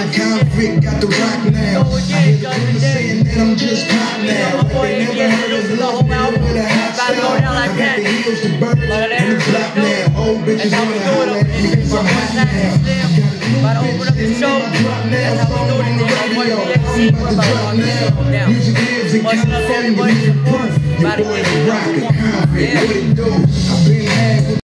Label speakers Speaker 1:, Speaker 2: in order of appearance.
Speaker 1: Convict got the rock now. I hear the people saying that I'm just pop now. But they never heard of love, man, with a hot style. I got the heels, the birds, and the flap now. Old bitches wanna holler at me cause I'm hot now.
Speaker 2: About to open up the show. That's how we do it there. I'm one DXC. We're about to walk this show down.
Speaker 1: Music lives in
Speaker 2: Much love to everybody.
Speaker 1: California. Your boy the rocker, convict, what it do? I've been